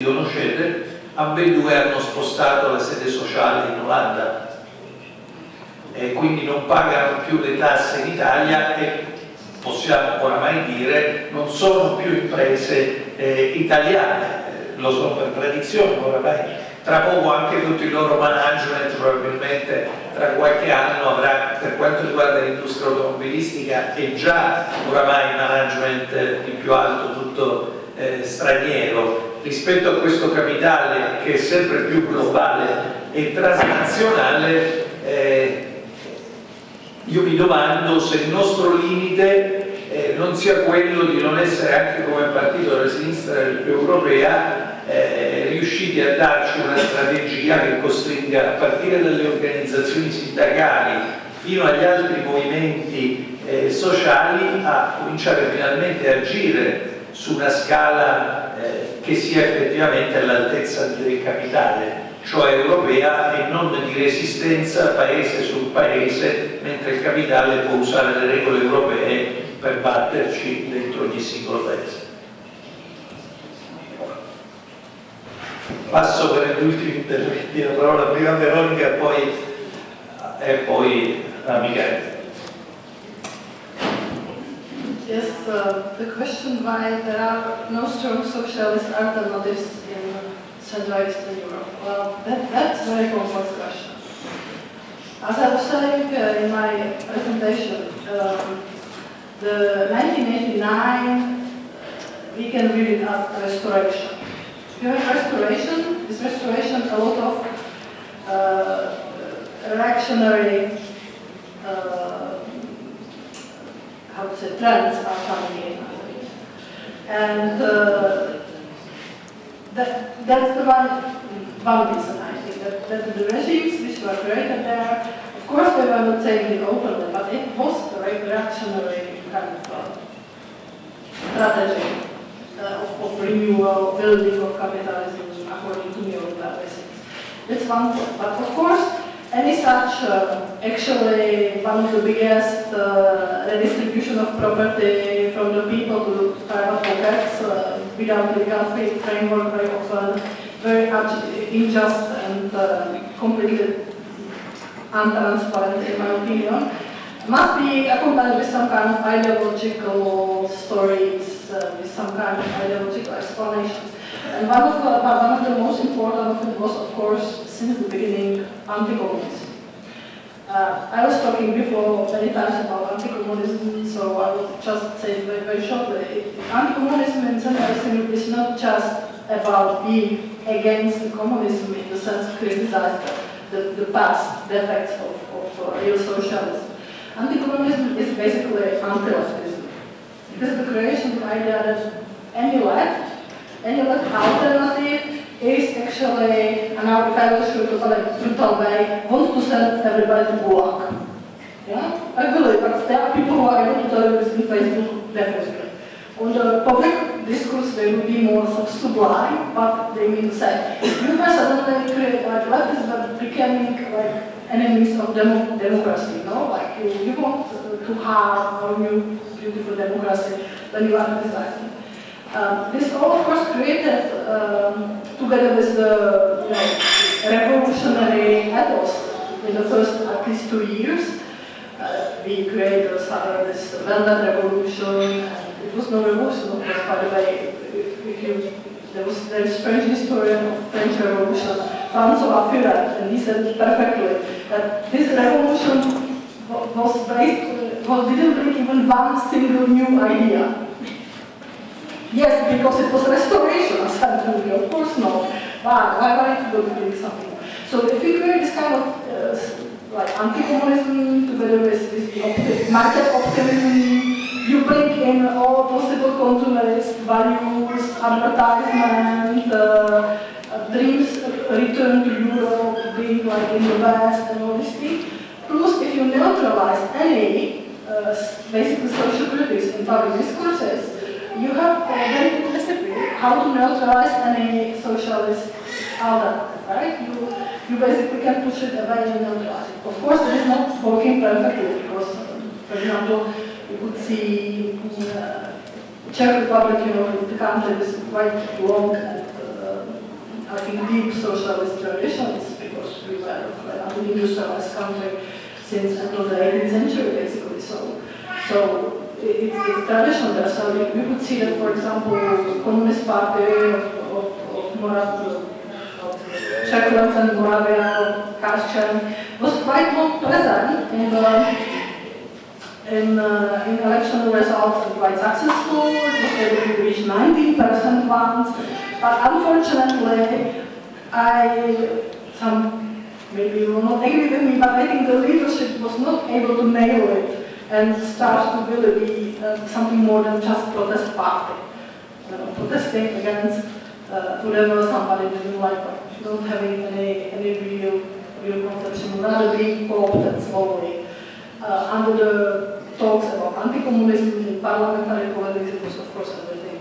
conoscete, ambedue hanno spostato la sede sociale in Olanda e quindi non pagano più le tasse in Italia e possiamo oramai dire non sono più imprese italiane, lo sono per tradizione oramai. Tra poco anche tutto il loro management probabilmente tra qualche anno avrà, per quanto riguarda l'industria automobilistica, è già oramai management il più alto, tutto straniero. Rispetto a questo capitale che è sempre più globale e transnazionale, io mi domando se il nostro limite non sia quello di non essere, anche come partito della sinistra europea, riusciti a darci una strategia che costringa, a partire dalle organizzazioni sindacali fino agli altri movimenti sociali, a cominciare finalmente a agire su una scala che sia effettivamente all'altezza del capitale, cioè europea, e non di resistenza paese su paese, mentre il capitale può usare le regole europee per batterci dentro ogni singolo paese. Passo per gli ultimi interventi la parola prima a Veronica e poi a Michele. Yes, the question why there are no strong socialist alternatives in Central Eastern Europe. Well, that's a very complex question. As I was saying in my presentation, the 1989 we can read it as restoration. During restoration, this restoration, a lot of reactionary how to say, trends are coming in. And that's the one reason, I think, that the regimes which were created there, of course they were not saying it openly, but it was a reactionary kind of strategy of renewal, building of capitalism according to neoliberalism. That's one point. But of course, any such, actually, one of the biggest redistribution of property from the people to private pockets without legal framework, very often very unjust and completely untransparent, in my opinion, must be accompanied with some kind of ideological stories, with some kind of ideological explanations. And one of the most important of it was, of course, since the beginning, anti-communism. I was talking before many times about anti-communism, so I will just say very, very shortly. Anti-communism in Central Eastern Europe is not just about being against the communism in the sense of criticize the past defects of real socialism. Anti-communism is basically anti-leftism. It is the creation of the idea that any left alternative is actually, and now if I will show you a brutal way, wants to send everybody to Gulag. Yeah? I believe, but there are people who are able to tell you this in Facebook, definitely. On the public discourse, they will be more sort of sublime, but they mean to say, you guys suddenly create like leftists that becoming like enemies of democracy, you know? Like you want to harm our new beautiful democracy when you are criticizing. This all, of course, created, together with the revolutionary ethos in the first at least 2 years, we created this Vendée revolution, and it was no revolution, of course, by the way. There is French historian of French Revolution, François Furet, and he said perfectly that this revolution didn't bring even one single new idea. Yes, because it was restoration, essentially, of course not. Why would we do something? So if you create this kind of like anti-communism together with market optimism, you bring in all possible consumerist values, advertisement, dreams return to Europe, being like in the West and all these things. Plus, if you neutralize any basically social critics in public discourses, you have a very good recipe how to neutralize any socialist alternative, right? You basically can push it away and neutralize it. Of course, it is not working perfectly because, for example, you could see Czech Republic, the country is quite long and think, deep socialist traditions, because we were an industrialized country since end of the 18th century, basically. So it's traditional there. So we could see that, for example, the Communist Party of Moravia, Czechoslovakia and Moravia, Kashchan, was quite not present in election results, and quite successful. It was able to reach 19% once, but unfortunately, some maybe will not agree with me, but I think the leadership was not able to nail it and start to really be something more than just protest party. Protesting against whatever somebody didn't like, not having any real conception, rather being co-opted slowly. Under the talks about anti-communism in parliamentary politics, it was of course everything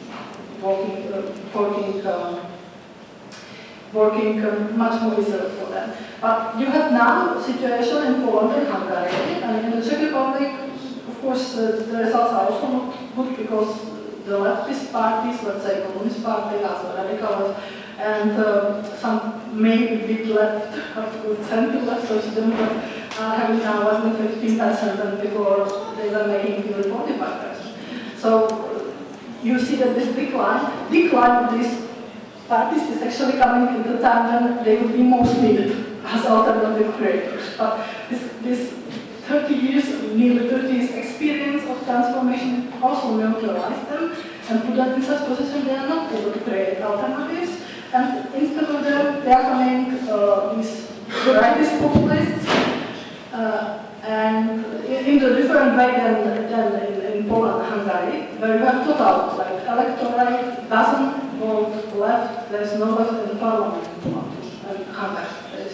working much more easily for them. But you have now a situation in Poland and Hungary, and in the Czech Republic, of course, the results are also not good because the leftist parties, let's say Communist Party, also radical, and some maybe bit left, center-left, social democrats, having now less than 15%, and before they were making nearly 45%. So you see that this decline of these parties is actually coming at the time when they would be most needed as alternative creators. But this 30 years, nearly 30 years experience of transformation also neutralized them and put them in such position they are not able to create alternatives. And instead of them, they are coming these rightist populists, and in a different way than in Poland and Hungary, where you have total, like electorate doesn't vote left, there is no left in the parliament in Poland and Hungary.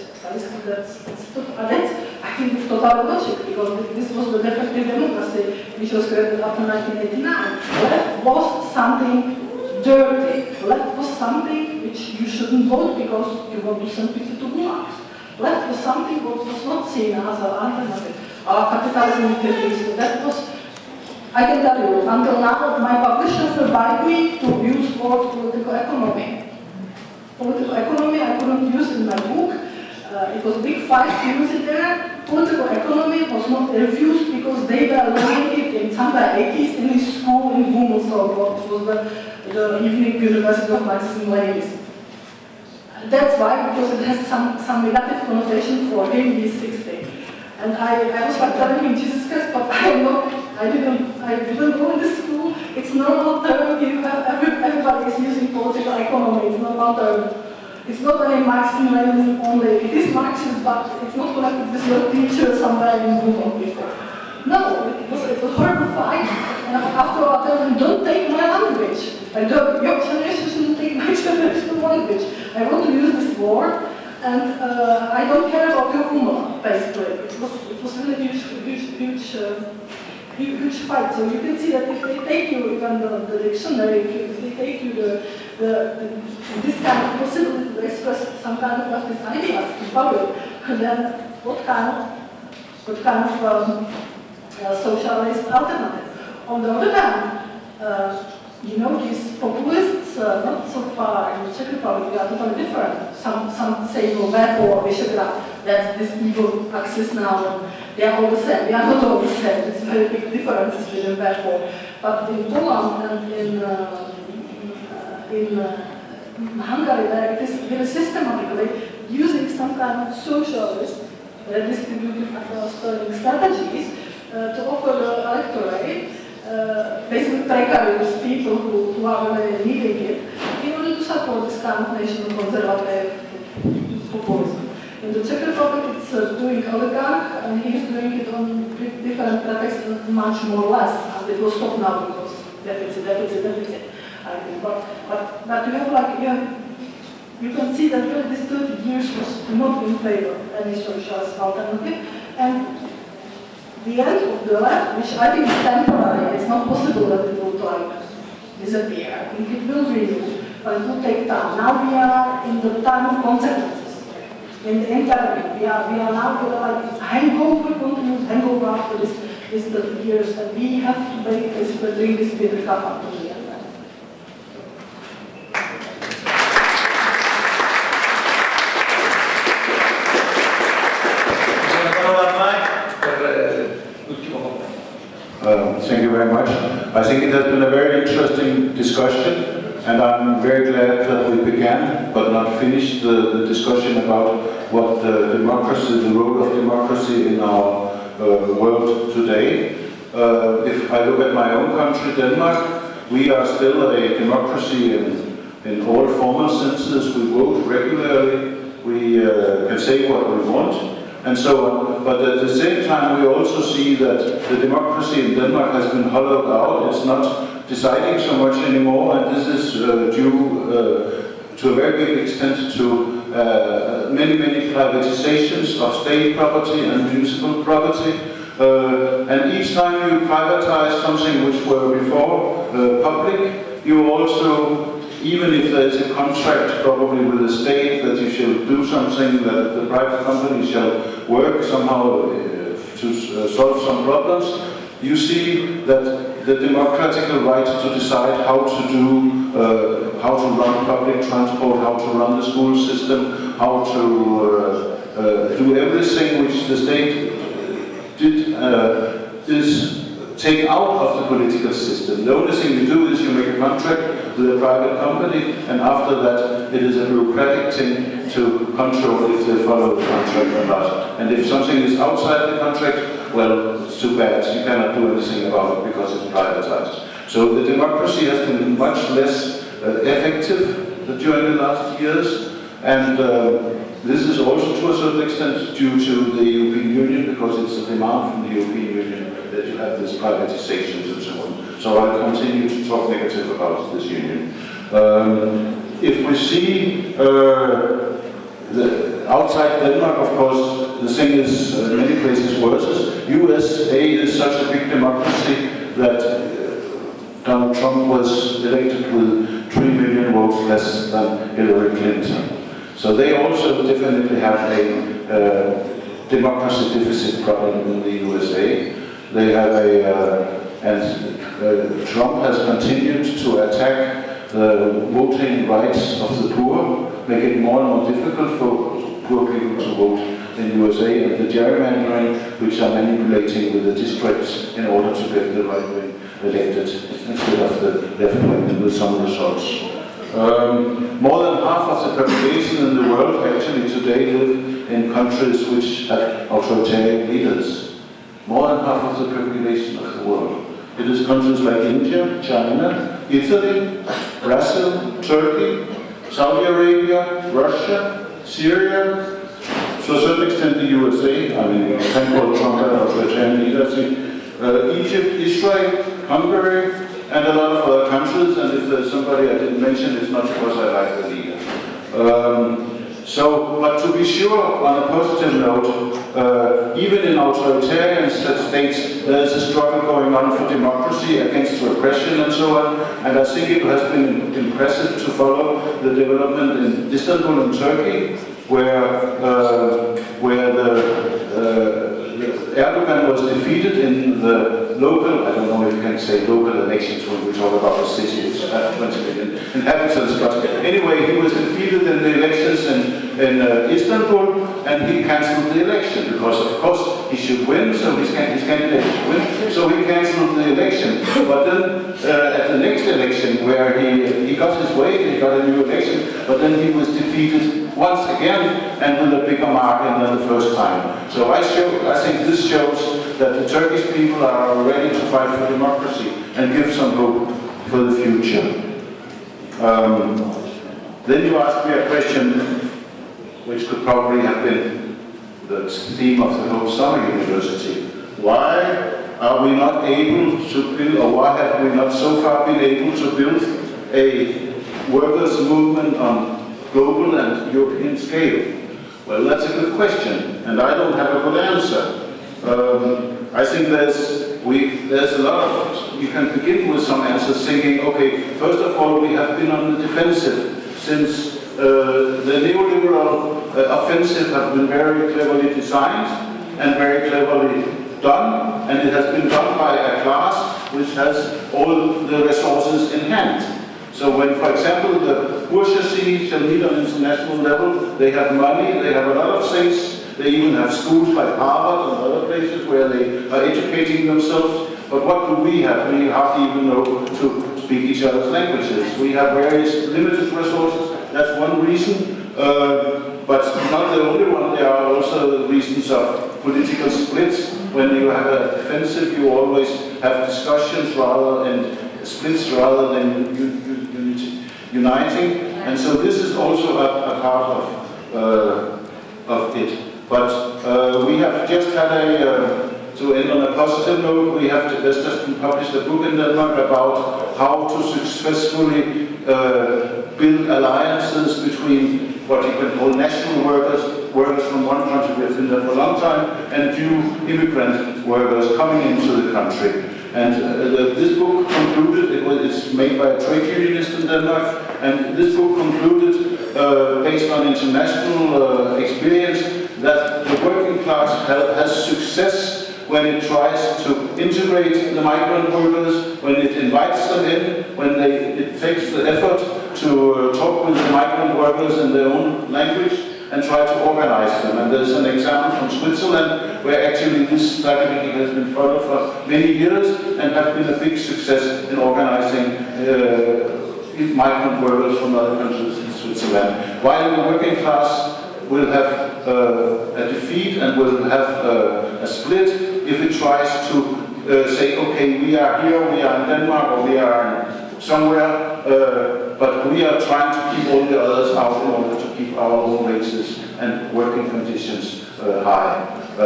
That's, I think, it's total logic, because this was the defective democracy which was created after 1989. Left was something dirty. Left was something which you shouldn't vote because you want to send people to gulags. Left was something what was not seen as an alternative. Capitalism increased. That was, I can tell you, until now, my publishers forbade me to use the word political economy. Political economy I couldn't use in my book. It was a big fight to use it there. Political economy was not refused because they were learning it in somewhere 80s in his school in Gumelsov, what was the evening University of Marxism-Leninism. That's why, because it has some negative connotation for him, he's 60. And I was like telling him, Jesus Christ, but I didn't go in this school. It's normal term. You have everybody is using political economy. It's normal term. It's not only Marxism-Leninism only. It is Marxist, but it's not connected with your teacher somewhere in Google before. No, it was a horrible fight. And after all, I told him, don't take my language. Your generation shouldn't take my generation language. I want to use this word, and I don't care about your humor, basically. It was really huge fight. So you can see that if they take you, even the dictionary, if they take you this kind of possibility to express some kind of leftist ideas in public, then what kind of socialist alternative? On the other hand, you know, these populists, not so far in the Czech Republic, they are totally different. Some say, well, therefore, Visegrad, that's this evil axis now, and they are all the same. They are not all the same. It's very big differences within therefore. But in Poland and in Hungary, there it is very systematically using some kind of socialist redistributive strategies to offer the electorate basically precarious people who are really needing it in order to support this kind of national conservative populism. In the Czech Republic, it's doing oligarch, and he's doing it on different pretexts and much more less. And it will stop now because deficit. I think. But you have like you can see that really this 30 years was not in favor of any socialist alternative, and the end of the left, which I think is temporary, it's not possible that it will like disappear. I think it will renew, but it will take time. Now we are in the time of consequences. In the interim, we are now like hangover continues, hangover after this 30 years, and we have to basically bring this bitter cup up to the end. Thank you very much. I think it has been a very interesting discussion, and I'm very glad that we began, but not finished, the discussion about what democracy, the role of democracy in our world today. If I look at my own country, Denmark, we are still a democracy in all formal senses. We vote regularly, we can say what we want, and so on. But at the same time, we also see that the democracy in Denmark has been hollowed out. It's not deciding so much anymore, and this is due to a very big extent to many privatizations of state property and municipal property. And each time you privatize something which were before public, you also, even if there is a contract probably with the state that you shall do something, that the private company shall work somehow to solve some problems, you see that the democratic right to decide how to do, how to run public transport, how to run the school system, how to do everything which the state did, is take out of the political system. The only thing you do is you make a contract with a private company, and after that it is a bureaucratic thing to control if they follow the contract or not. And if something is outside the contract, well, it's too bad. You cannot do anything about it because it's privatized. So the democracy has been much less effective during the last years, and this is also to a certain extent due to the European Union, because it's a demand from the European Union that you have this privatizations and so on. So I'll continue to talk negative about this union. If we see outside Denmark, of course, the thing is many places worse. USA is such a big democracy that Donald Trump was elected with 3 million votes less than Hillary Clinton. So they also definitely have a democracy deficit problem in the USA. They have and Trump has continued to attack the voting rights of the poor, make it more and more difficult for poor people to vote in USA, and the gerrymandering, which are manipulating with the districts in order to get the right wing elected instead of the left wing with some results. More than half of the population in the world actually today live in countries which have authoritarian leaders. More than half of the population of the world. It is countries like India, China, Italy, Brazil, Turkey, Saudi Arabia, Russia, Syria, to a certain extent the USA, I mean, thank God Trump had authoritarian leaders, Egypt, Israel, Hungary, and a lot of other countries, and if there's somebody I didn't mention, it's not because I like the leader. But to be sure, on a positive note, even in authoritarian states, there's a struggle going on for democracy against repression and so on, and I think it has been impressive to follow the development in Istanbul and Turkey, where Erdogan was defeated in the local, I don't know if you can say local elections when we talk about the city, it's 20 million inhabitants, but anyway, he was defeated in the elections in Istanbul, and he cancelled the election, because of course he should win, so his candidate should win, so he cancelled the election. But then at the next election, where he got his way, he got a new election, but then he was defeated once again, and with a bigger margin than the first time. So I think this shows that the Turkish people are ready to fight for democracy and give some hope for the future. Then you asked me a question which could probably have been the theme of the whole summer university. Why are we not able to build, or why have we not so far been able to build a workers' movement on global and European scale? Well, that's a good question, and I don't have a good answer. I think there's a lot of, you can begin with some answers thinking, okay, first of all, we have been on the defensive since the neoliberal offensive has been very cleverly designed and very cleverly done, and it has been done by a class which has all the resources in hand. So when, for example, the bourgeoisie shall meet on international level, they have money, they have a lot of things, they even have schools like Harvard and other places where they are educating themselves. But what do we have? We hardly even know to speak each other's languages. We have various limited resources. That's one reason, but not the only one. There are also reasons of political splits. When you have a defensive, you always have discussions and splits rather than uniting. And so this is also a part of it. But we have just had to end on a positive note, there's just been published a book in Denmark about how to successfully build alliances between what you can call national workers from one country, we have been there for a long time, and new immigrant workers coming into the country. And this book concluded, it's made by a trade unionist in Denmark, and this book concluded, based on international experience, that the working class has success when it tries to integrate the migrant workers, when it invites them in, when it takes the effort to talk with the migrant workers in their own language and try to organize them. And there's an example from Switzerland where actually this strategy has been followed for many years and has been a big success in organizing migrant workers from other countries in Switzerland. While the working class will have a defeat and will have a split if it tries to say, okay, we are here, we are in Denmark, or we are somewhere, but we are trying to keep all the others out in order to keep our own wages and working conditions high.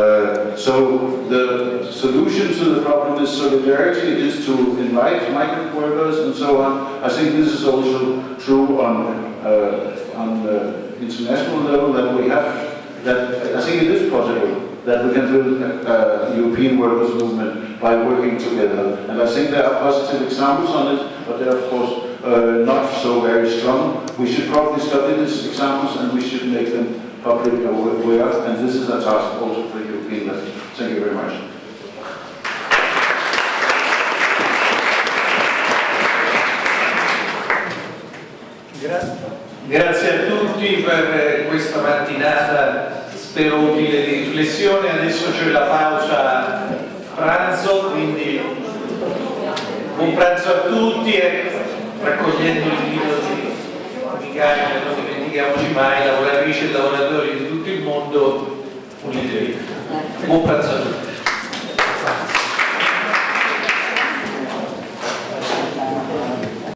So the solution to the problem is solidarity, is to invite migrant workers and so on. I think this is also true on international level, that we have, that I think it is possible that we can build a European workers' movement by working together. And I think there are positive examples on it, but they're of course not so very strong. We should probably study these examples and we should make them public aware, and this is a task also for the European level. Thank you very much. Grazie a tutti per questa mattinata, spero utile di riflessione. Adesso c'è la pausa pranzo, quindi buon pranzo a tutti e raccogliendo l'invito di Gaia, non dimentichiamoci mai, lavoratrici e lavoratori di tutto il mondo, unitevi. Buon pranzo a tutti.